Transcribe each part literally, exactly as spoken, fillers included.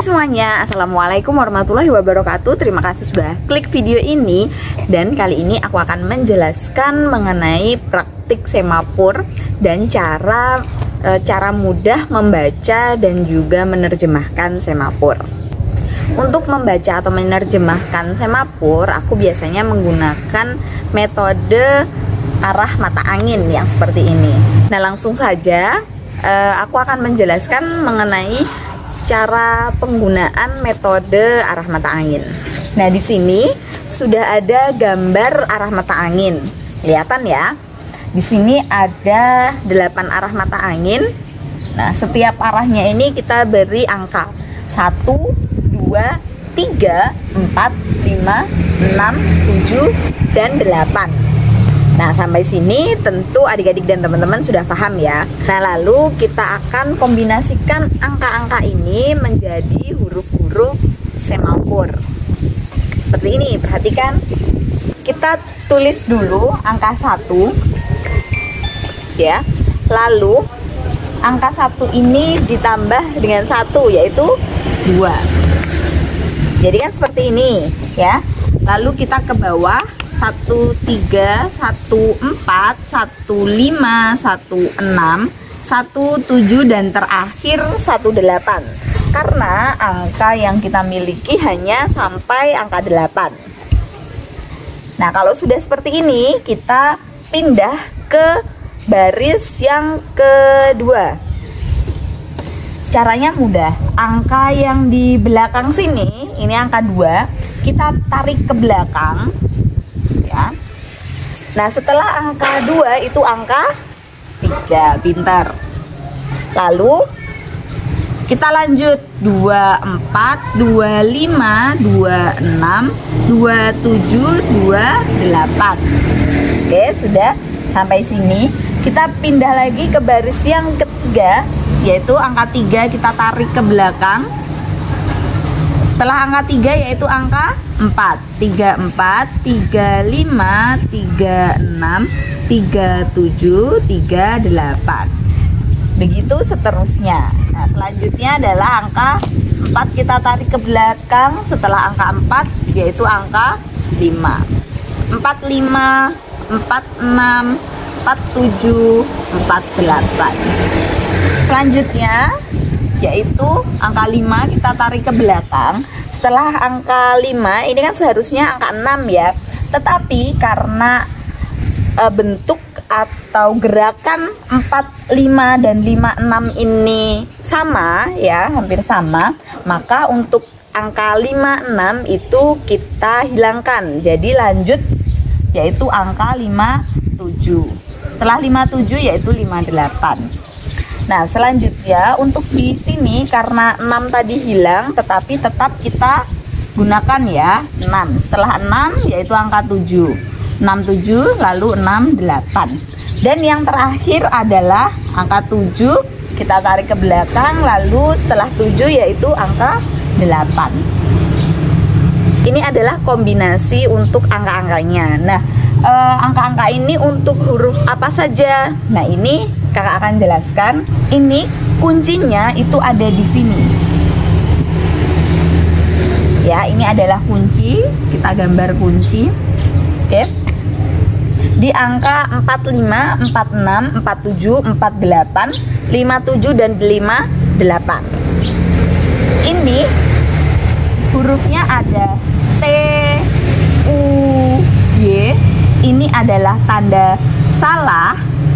Hai semuanya, Assalamualaikum warahmatullahi wabarakatuh. Terima kasih sudah klik video ini. Dan kali ini aku akan menjelaskan mengenai praktik semapur dan cara e, cara mudah membaca dan juga menerjemahkan semapur. Untuk membaca atau menerjemahkan semapur, aku biasanya menggunakan metode arah mata angin yang seperti ini. Nah, langsung saja e, aku akan menjelaskan mengenai cara penggunaan metode arah mata angin. Nah, di sini sudah ada gambar arah mata angin. Kelihatan ya? Di sini ada delapan arah mata angin. Nah, setiap arahnya ini kita beri angka satu, dua, tiga, empat, lima, enam, tujuh, dan delapan. Nah, sampai sini tentu adik-adik dan teman-teman sudah paham ya. Nah, lalu kita akan kombinasikan angka-angka ini menjadi huruf-huruf semapur. Seperti ini, perhatikan. Kita tulis dulu angka satu. Ya. Lalu angka satu ini ditambah dengan satu, yaitu dua. Jadi kan seperti ini, ya. Lalu kita ke bawah, satu tiga, satu empat, satu lima, satu enam, satu tujuh, dan terakhir satu delapan. Karena angka yang kita miliki hanya sampai angka delapan. Nah, kalau sudah seperti ini, kita pindah ke baris yang kedua. Caranya mudah. Angka yang di belakang sini, ini angka dua, kita tarik ke belakang. Ya. Nah, setelah angka dua itu angka tiga, pintar. Lalu kita lanjut dua empat, dua lima, dua enam, dua tujuh, dua delapan. Oke, sudah sampai sini. Kita pindah lagi ke baris yang ketiga, yaitu angka tiga, kita tarik ke belakang. Setelah angka tiga yaitu angka empat, tiga empat, tiga lima, tiga enam, tiga tujuh, tiga delapan. Begitu seterusnya. Nah, selanjutnya adalah angka empat, kita tarik ke belakang. Setelah angka empat yaitu angka lima. empat lima, empat enam, empat tujuh, empat delapan. Selanjutnya yaitu angka lima, kita tarik ke belakang. Setelah angka lima, ini kan seharusnya angka enam ya. Tetapi karena e, bentuk atau gerakan empat, lima, dan lima, enam ini sama ya, hampir sama, maka untuk angka lima, enam itu kita hilangkan. Jadi lanjut yaitu angka lima, tujuh. Setelah lima, tujuh yaitu lima, delapan. Nah, selanjutnya untuk di sini karena enam tadi hilang, tetapi tetap kita gunakan ya enam. Setelah enam yaitu angka tujuh. enam, tujuh, lalu enam, delapan. Dan yang terakhir adalah angka tujuh, kita tarik ke belakang, lalu setelah tujuh yaitu angka delapan. Ini adalah kombinasi untuk angka-angkanya. Nah, eh, angka-angka ini untuk huruf apa saja? Nah, ini kakak akan jelaskan. Ini kuncinya itu ada di sini. Ya, ini adalah kunci. Kita gambar kunci. Oke. Di angka empat lima, empat enam, empat tujuh, empat delapan, lima tujuh, dan lima delapan. Ini hurufnya ada T, U, Y. Ini adalah tanda salah.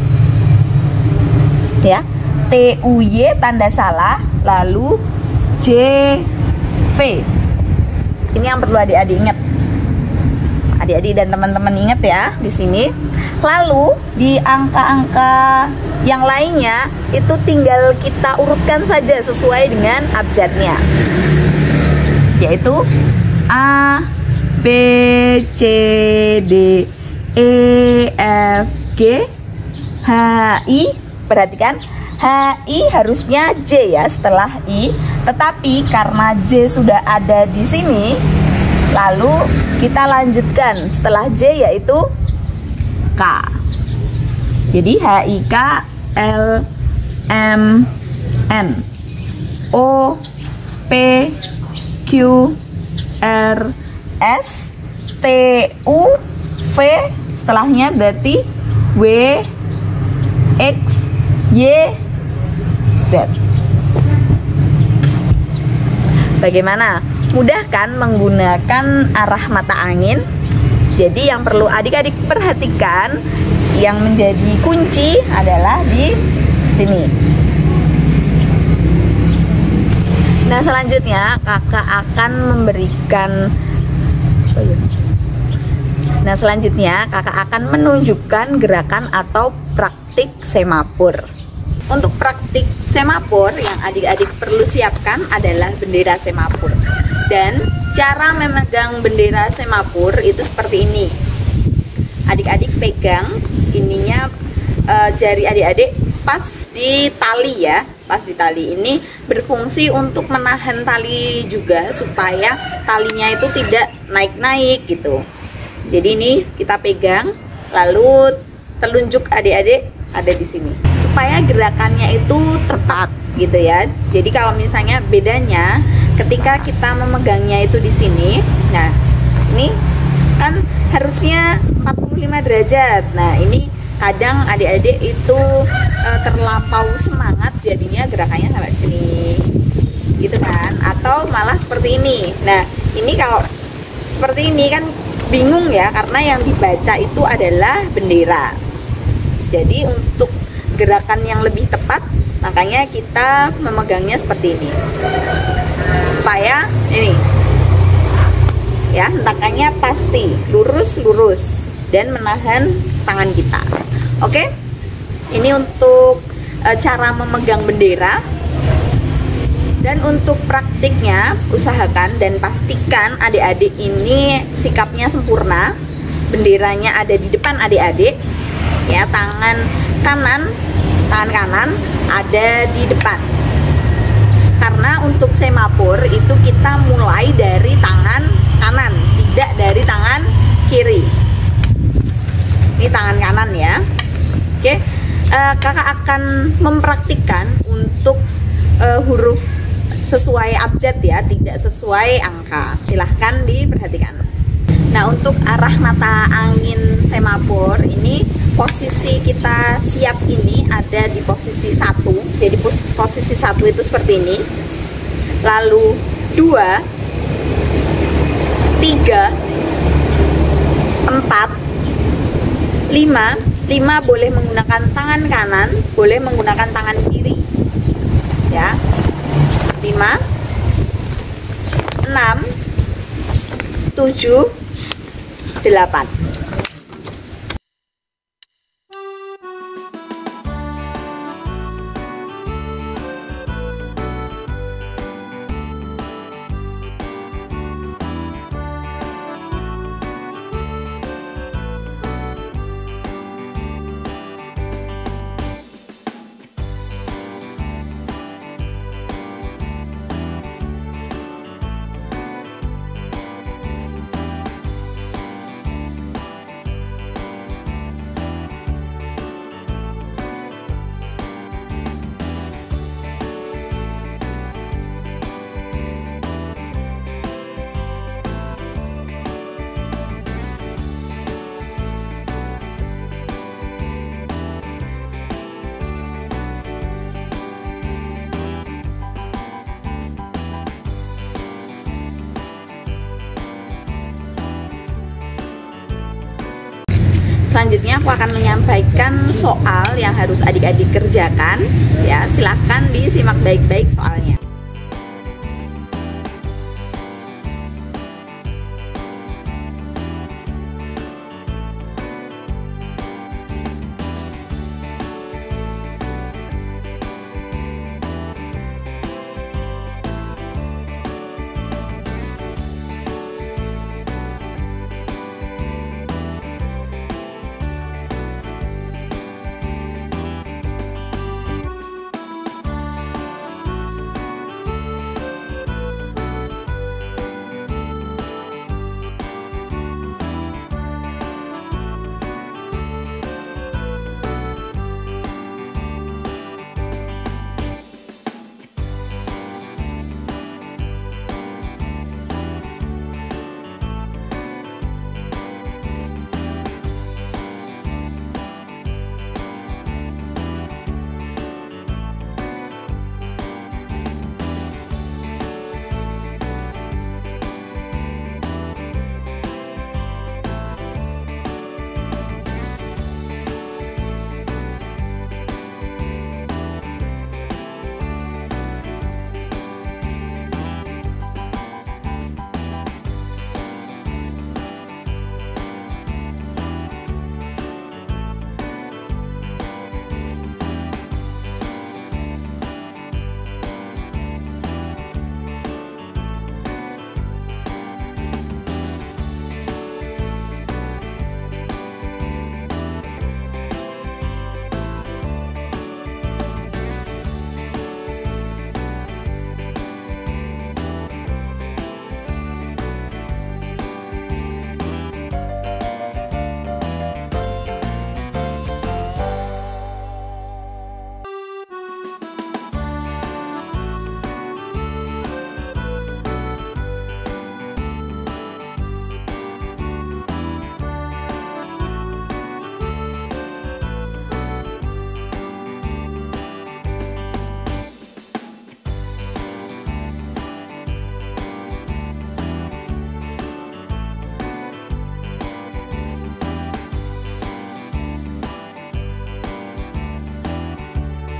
Ya, T U Y tanda salah, lalu J V. Ini yang perlu adik-adik ingat. Adik-adik dan teman-teman ingat ya di sini. Lalu di angka-angka yang lainnya itu tinggal kita urutkan saja sesuai dengan abjadnya. Yaitu A, B, C, D, E, F, G, H, I. Perhatikan, H, I harusnya J ya setelah I, tetapi karena J sudah ada di sini, lalu kita lanjutkan setelah J yaitu K. Jadi H, I, K, L, M, N, O, P, P, Q, R, S, T, U, V, setelahnya berarti W, X, Y, Z. Bagaimana? Mudah kan menggunakan arah mata angin? Jadi yang perlu adik-adik perhatikan, yang menjadi kunci adalah di sini. Nah, selanjutnya kakak akan memberikan Nah, selanjutnya kakak akan menunjukkan gerakan atau praktik semapur. Untuk praktik semapur yang adik-adik perlu siapkan adalah bendera semapur. Dan cara memegang bendera semapur itu seperti ini. Adik-adik pegang ininya, e, jari adik-adik pas di tali ya. Pas di tali ini berfungsi untuk menahan tali juga supaya talinya itu tidak naik-naik gitu. Jadi ini kita pegang, lalu telunjuk adik-adik ada di sini supaya gerakannya itu tepat gitu ya. Jadi kalau misalnya bedanya ketika kita memegangnya itu di sini, nah ini kan harusnya empat puluh lima derajat. Nah ini kadang adik-adik itu e, terlampau semangat, jadinya gerakannya sampai sini gitu kan, atau malah seperti ini. Nah ini kalau seperti ini kan bingung ya, karena yang dibaca itu adalah bendera. Jadi untuk gerakan yang lebih tepat, makanya kita memegangnya seperti ini supaya ini ya, hentakannya pasti lurus-lurus dan menahan tangan kita. Oke, ini untuk e, cara memegang bendera. Dan untuk praktiknya, usahakan dan pastikan adik-adik ini sikapnya sempurna. Benderanya ada di depan adik-adik ya, tangan kanan tangan kanan ada di depan. Karena untuk semapur itu kita mulai dari tangan kanan, tidak dari tangan kiri. Ini tangan kanan ya. Oke, uh, kakak akan mempraktikkan untuk uh, huruf sesuai abjad ya, tidak sesuai angka. Silahkan diperhatikan. Nah, untuk arah mata angin semapur ini, posisi kita siap ini ada di posisi satu. Jadi posisi satu itu seperti ini. Lalu dua, tiga, empat, lima. Lima boleh menggunakan tangan kanan, boleh menggunakan tangan kiri. Ya. lima, enam, tujuh, delapan. Selanjutnya aku akan menyampaikan soal yang harus adik-adik kerjakan ya. Silahkan disimak baik-baik soalnya.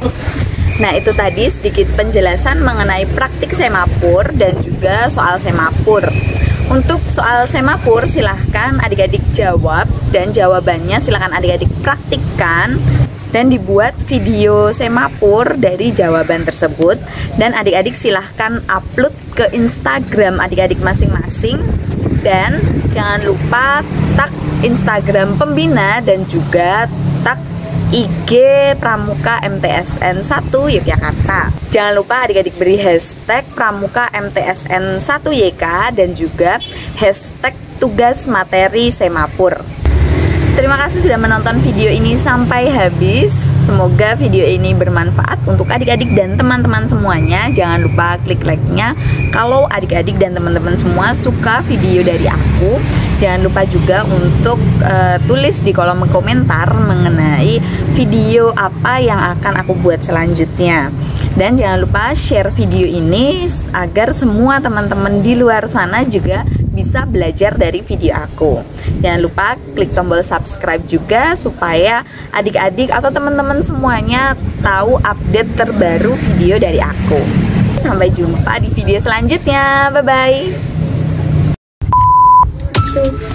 Nah, itu tadi sedikit penjelasan mengenai praktik semapur dan juga soal semapur. Untuk soal semapur silahkan adik-adik jawab, dan jawabannya silahkan adik-adik praktikkan dan dibuat video semapur dari jawaban tersebut. Dan adik-adik silahkan upload ke Instagram adik-adik masing-masing. Dan jangan lupa tag Instagram pembina dan juga tag I G Pramuka M T S N satu Yogyakarta. Jangan lupa adik-adik beri hashtag Pramuka M T S N satu Y K dan juga hashtag tugas materi semapur. Terima kasih sudah menonton video ini sampai habis. Semoga video ini bermanfaat untuk adik-adik dan teman-teman semuanya. Jangan lupa klik like-nya kalau adik-adik dan teman-teman semua suka video dari aku. Jangan lupa juga untuk uh, tulis di kolom komentar mengenai video apa yang akan aku buat selanjutnya. Dan jangan lupa share video ini agar semua teman-teman di luar sana juga bisa belajar dari video aku. Jangan lupa klik tombol subscribe juga supaya adik-adik atau teman-teman semuanya tahu update terbaru video dari aku. Sampai jumpa di video selanjutnya. Bye-bye.